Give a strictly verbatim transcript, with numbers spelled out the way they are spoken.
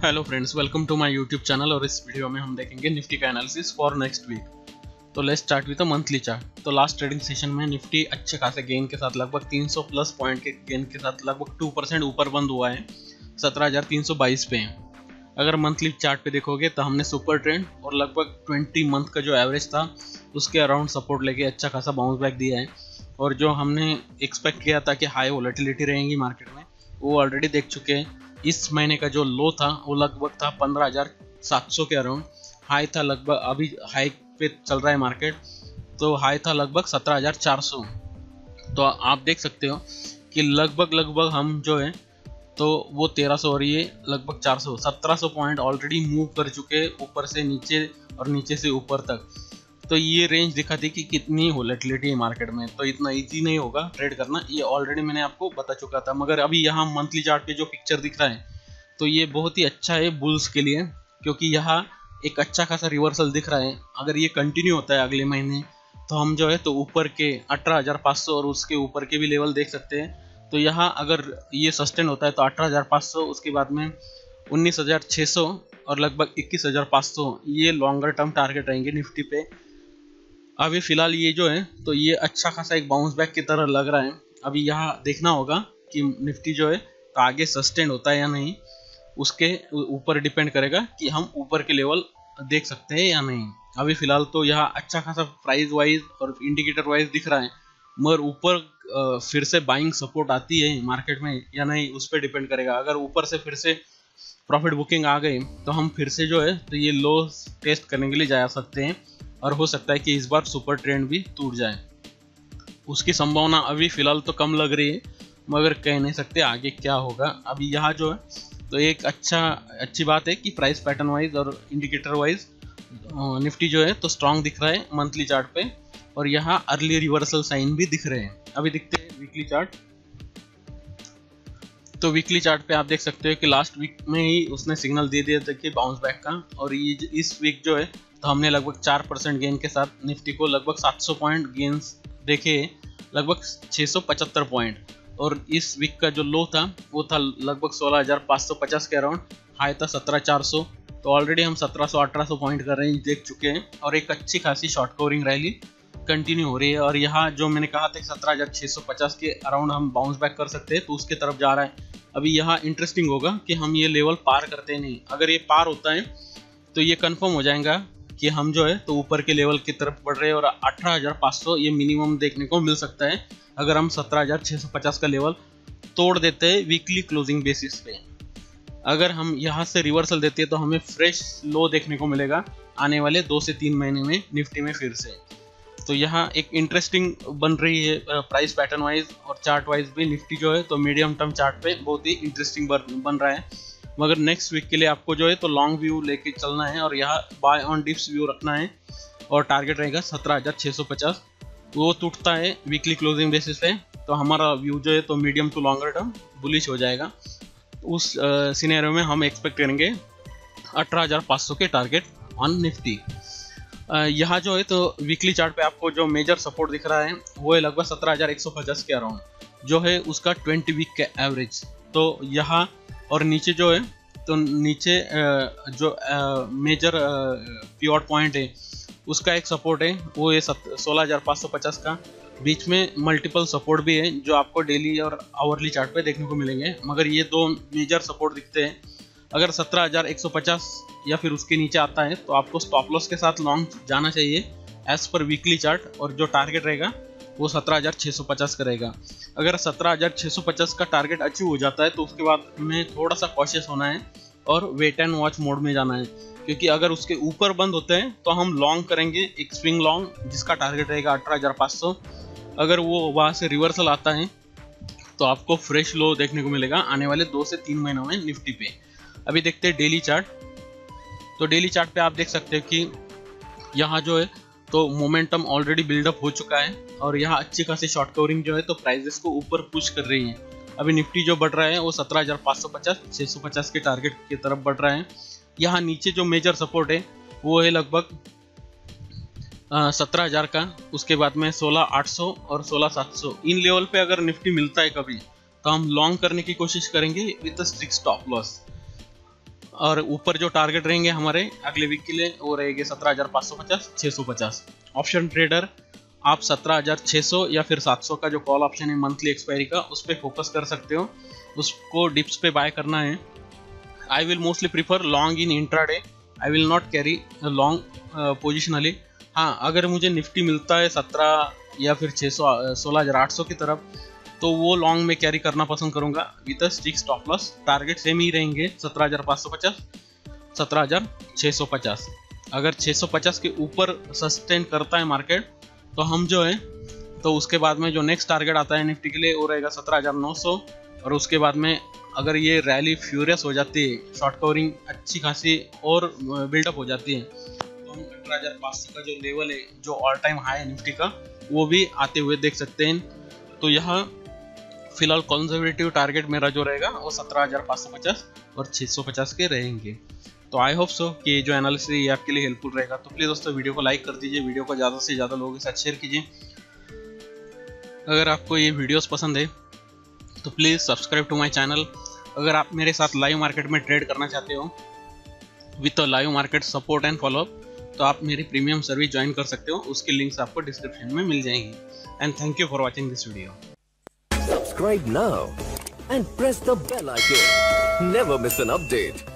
Hello friends, welcome to my YouTube channel. और इस video में हम देखेंगे निफ्टी का एनालिसिस फॉर नेक्स्ट वीक। तो let's start with the monthly chart. तो लास्ट ट्रेडिंग सेशन में निफ्टी अच्छे खासे गेन के साथ लगभग तीन सौ प्लस पॉइंट के गेन के साथ लगभग दो परसेंट ऊपर बंद हुआ है, सत्रह हज़ार तीन सौ बाईस पे। अगर मंथली चार्ट पे देखोगे तो हमने सुपर ट्रेंड और लगभग बीस मंथ का जो एवरेज था उसके अराउंड सपोर्ट लेके अच्छा खासा बाउंस बैक दिया है। और जो हमने एक्सपेक्ट किया था कि हाई वोलेटिलिटी रहेंगी मार्केट में, वो ऑलरेडी देख चुके हैं। इस महीने का जो लो था वो लगभग था पंद्रह हज़ार सात सौ के अराउंड। हाई था लगभग, अभी हाई पे चल रहा है मार्केट, तो हाई था लगभग सत्रह हज़ार चार सौ। तो आप देख सकते हो कि लगभग लगभग हम जो है तो वो तेरह सौ और ये लगभग चार सौ सत्रह सौ पॉइंट ऑलरेडी मूव कर चुके ऊपर से नीचे और नीचे से ऊपर तक। तो ये रेंज दिखाती कि कितनी वोलेटिलिटी है मार्केट में। तो इतना इजी नहीं होगा ट्रेड करना, ये ऑलरेडी मैंने आपको बता चुका था। मगर अभी यहाँ मंथली चार्ट पे जो पिक्चर दिख रहा है तो ये बहुत ही अच्छा है बुल्स के लिए, क्योंकि यहाँ एक अच्छा खासा रिवर्सल दिख रहा है। अगर ये कंटिन्यू होता है अगले महीने तो हम जो है तो ऊपर के अठारह हज़ार पाँच सौ और उसके ऊपर के भी लेवल देख सकते हैं। तो यहाँ अगर ये सस्टेन होता है तो अठारह हज़ार पाँच सौ, उसके बाद में उन्नीस हज़ार छः सौ और लगभग इक्कीस हज़ार पाँच सौ, ये लॉन्गर टर्म टारगेट रहेंगे निफ्टी पे। अभी फिलहाल ये जो है तो ये अच्छा खासा एक बाउंस बैक की तरह लग रहा है। अभी यहाँ देखना होगा कि निफ्टी जो है तो आगे सस्टेन होता है या नहीं, उसके ऊपर डिपेंड करेगा कि हम ऊपर के लेवल देख सकते हैं या नहीं। अभी फिलहाल तो यहाँ अच्छा खासा प्राइस वाइज और इंडिकेटर वाइज दिख रहा है, मगर ऊपर फिर से बाइंग सपोर्ट आती है मार्केट में या नहीं, उस पर डिपेंड करेगा। अगर ऊपर से फिर से प्रॉफिट बुकिंग आ गई तो हम फिर से जो है तो ये लो टेस्ट करने के लिए जा सकते हैं, और हो सकता है कि इस बार सुपर ट्रेंड भी टूट जाए। उसकी संभावना अभी फिलहाल तो कम लग रही है, मगर कह नहीं सकते आगे क्या होगा। अभी यहाँ जो है तो एक अच्छा अच्छी बात है कि प्राइस पैटर्न वाइज और इंडिकेटर वाइज निफ्टी जो है तो स्ट्रांग दिख रहा है मंथली चार्ट पे, और यहाँ अर्ली रिवर्सल साइन भी दिख रहे हैं। अभी दिखते हैं वीकली चार्ट। तो वीकली चार्ट पे आप देख सकते हो कि लास्ट वीक में ही उसने सिग्नल दे दिया था कि बाउंस बैक का, और ये इस वीक जो है तो हमने लगभग चार परसेंट गेन के साथ निफ्टी को लगभग सात सौ पॉइंट गेन्स देखे, लगभग छः सौ पचहत्तर पॉइंट। और इस वीक का जो लो था वो था लगभग सोलह हज़ार पाँच सौ पचास के अराउंड, हाई था सत्रह हज़ार चार सौ। तो ऑलरेडी हम सत्रह सौ अठारह सौ पॉइंट का रेंज देख चुके हैं, और एक अच्छी खासी शॉर्ट कवरिंग रैली कंटिन्यू हो रही है। और यहाँ जो मैंने कहा था सत्रह हज़ार छः सौ पचास के अराउंड हम बाउंस बैक कर सकते हैं, तो उसके तरफ जा रहा है। अभी यहाँ इंटरेस्टिंग होगा कि हम ये लेवल पार करते नहीं। अगर ये पार होता है तो ये कंफर्म हो जाएगा कि हम जो है तो ऊपर के लेवल की तरफ बढ़ रहे हैं, और अठारह हज़ार पाँच सौ ये मिनिमम देखने को मिल सकता है अगर हम सत्रह हज़ार छः सौ पचास का लेवल तोड़ देते हैं वीकली क्लोजिंग बेसिस पे। अगर हम यहाँ से रिवर्सल देते हैं तो हमें फ्रेश लो देखने को मिलेगा आने वाले दो से तीन महीने में निफ्टी में फिर से। तो यहाँ एक इंटरेस्टिंग बन रही है प्राइस पैटर्न वाइज और चार्ट वाइज भी। निफ्टी जो है तो मीडियम टर्म चार्ट पे बहुत ही इंटरेस्टिंग बन रहा है, मगर नेक्स्ट वीक के लिए आपको जो है तो लॉन्ग व्यू लेके चलना है, और यहाँ बाय ऑन डिप्स व्यू रखना है। और टारगेट रहेगा सत्रह हज़ार छः सौ पचास, वो टूटता है वीकली क्लोजिंग बेसिस पे तो हमारा व्यू जो है तो medium to longer term bullish हो जाएगा। उस सिनेरियो में हम एक्सपेक्ट करेंगे अठारह हज़ार पाँच सौ के टारगेट ऑन निफ्टी। यहाँ जो है तो वीकली चार्ट पे आपको जो मेजर सपोर्ट दिख रहा है वो है लगभग सत्रह हज़ार एक सौ पचास के अराउंड, जो है उसका ट्वेंटी वीक का एवरेज। तो यहाँ और नीचे जो है तो नीचे जो मेजर पिवट पॉइंट है उसका एक सपोर्ट है, वो है सोलह हज़ार पाँच सौ पचास का। बीच में मल्टीपल सपोर्ट भी है जो आपको डेली और आवरली चार्ट पे देखने को मिलेंगे, मगर ये दो मेजर सपोर्ट दिखते हैं। अगर सत्रह हज़ार एक सौ पचास या फिर उसके नीचे आता है तो आपको स्टॉप लॉस के साथ लॉन्ग जाना चाहिए एज पर वीकली चार्ट, और जो टारगेट रहेगा वो सत्रह हज़ार छः सौ पचास का रहेगा। अगर सत्रह हज़ार छः सौ पचास का टारगेट अचीव हो जाता है तो उसके बाद हमें थोड़ा सा कॉशियस होना है और वेट एंड वॉच मोड में जाना है, क्योंकि अगर उसके ऊपर बंद होते हैं तो हम लॉन्ग करेंगे एक स्विंग लॉन्ग जिसका टारगेट रहेगा अठारह हज़ार पाँच सौ। अगर वो वहाँ से रिवर्सल आता है तो आपको फ्रेश लो देखने को मिलेगा आने वाले दो से तीन महीनों में निफ्टी पे। अभी देखते हैं डेली चार्ट। तो डेली चार्ट पे आप देख सकते हैं कि यहाँ जो है तो मोमेंटम ऑलरेडी बिल्डअप हो चुका है, और यहाँ अच्छी खासी शॉर्ट कवरिंग जो है तो प्राइसेस को ऊपर पुश कर रही है। अभी निफ्टी जो बढ़ रहा है वो सत्रह हज़ार पाँच सौ पचास छः सौ पचास के टारगेट की तरफ बढ़ रहा है। यहाँ नीचे जो मेजर सपोर्ट है वो है लगभग सत्रह हज़ार का, उसके बाद में सोलह हज़ार आठ सौ और सोलह हज़ार सात सौ। इन लेवल पे अगर निफ्टी मिलता है कभी तो हम लॉन्ग करने की कोशिश करेंगे with the strict stop loss. और ऊपर जो टारगेट रहेंगे हमारे अगले वीक के लिए वो रहेंगे सत्रह हज़ार पाँच सौ पचास, छः सौ पचास। ऑप्शन ट्रेडर आप सत्रह हज़ार छः सौ या फिर सात सौ का जो कॉल ऑप्शन है मंथली एक्सपायरी का, उस पर फोकस कर सकते हो, उसको डिप्स पे बाय करना है। I will mostly prefer long in intraday, I will not carry long positionally. हाँ, अगर मुझे निफ्टी मिलता है सत्रह या फिर छः सौ सोलह हज़ार आठ सौ की तरफ, तो वो लॉन्ग में कैरी करना पसंद करूंगा with a stick stop loss. Target same ही रहेंगे सत्रह हज़ार पाँच सौ पचास, सत्रह हज़ार छः सौ पचास। अगर छः सौ पचास के ऊपर सस्टेन करता है मार्केट तो हम जो है तो उसके बाद में जो नेक्स्ट टारगेट आता है निफ्टी के लिए वो रहेगा सत्रह हज़ार नौ सौ। और उसके बाद में अगर ये रैली फ्यूरियस हो जाती है, शॉर्ट कवरिंग अच्छी खासी और बिल्डअप हो जाती है, तो हम अठारह हज़ार पाँच सौ का जो लेवल है, जो ऑल टाइम हाई है निफ्टी का, वो भी आते हुए देख सकते हैं। तो यह फिलहाल कंजर्वेटिव टारगेट मेरा जो रहेगा वो सत्रह हज़ार पाँच सौ पचास और छः सौ पचास के रहेंगे। तो आई होप सो कि जो एनालिसिस है ये आपके लिए हेल्पफुल रहेगा। तो प्लीज़ दोस्तों वीडियो को लाइक कर दीजिए, वीडियो को ज़्यादा से ज़्यादा लोगों के साथ शेयर कीजिए। अगर आपको ये वीडियोस पसंद है तो please subscribe to my channel. अगर आप मेरे साथ लाइव मार्केट में ट्रेड करना चाहते हो with live market support and follow up, तो आप मेरी प्रीमियम सर्विस ज्वाइन कर सकते हो, उसकी लिंक्स आपको डिस्क्रिप्शन में मिल जाएंगी। And thank you for watching this video. Subscribe now and press the bell icon. Never miss an update.